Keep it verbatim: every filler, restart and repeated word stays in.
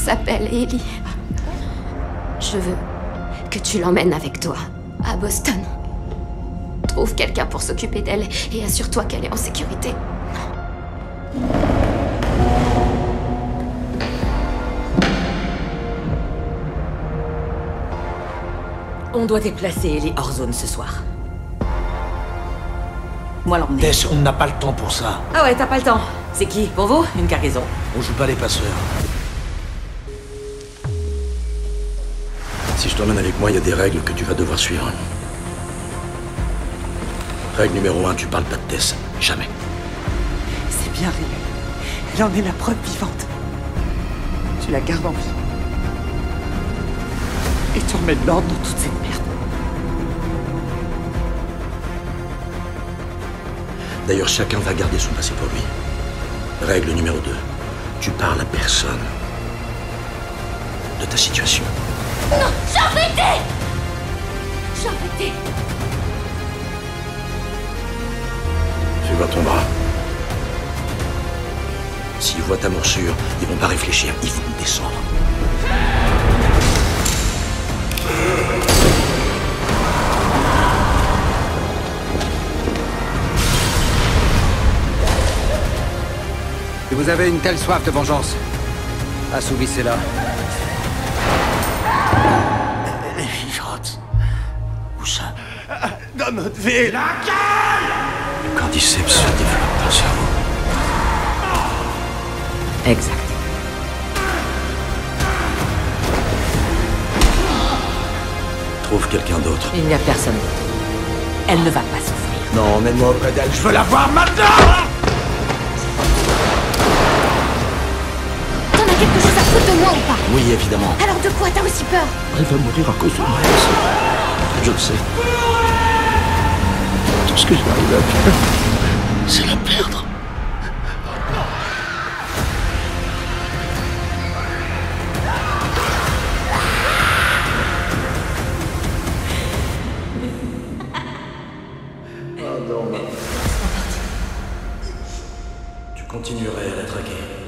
s'appelle Ellie. Je veux que tu l'emmènes avec toi, à Boston. Trouve quelqu'un pour s'occuper d'elle et assure-toi qu'elle est en sécurité. On doit déplacer Ellie hors zone ce soir. Moi l'emmener. Tess, on n'a pas le temps pour ça. Ah ouais, t'as pas le temps. C'est qui? Pour vous? Une cargaison. On joue pas les passeurs. Si je t'emmène avec moi, il y a des règles que tu vas devoir suivre. Règle numéro un, tu parles pas de Tess. Jamais. C'est bien réglé. Elle en est la preuve vivante. Tu la gardes en vie. Et tu remets de l'ordre dans toute cette merde. D'ailleurs, chacun va garder son passé pour lui. Règle numéro deux, tu parles à personne de ta situation. Non, j'ai arrêté J'ai arrêté Fais voir ton bras. S'ils voient ta morsure, ils vont pas réfléchir, ils vont descendre. Si vous avez une telle soif de vengeance, assouvissez-la. Les vivante. Où ça? Dans notre ville. Le cordyceps se développe dans le cerveau. Exact. Trouve quelqu'un d'autre. Il n'y a personne d'autre. Elle ne va pas souffrir. Non, mets-moi auprès d'elle, je veux la voir maintenant. T'en as quelque chose à foutre de moi ou pas? Oui, évidemment. Alors de quoi t'as aussi peur? Elle va mourir à cause de moi. Je le sais. Tout ce que j'arrive à faire, c'est la perdre. Tu continuerais à la traquer.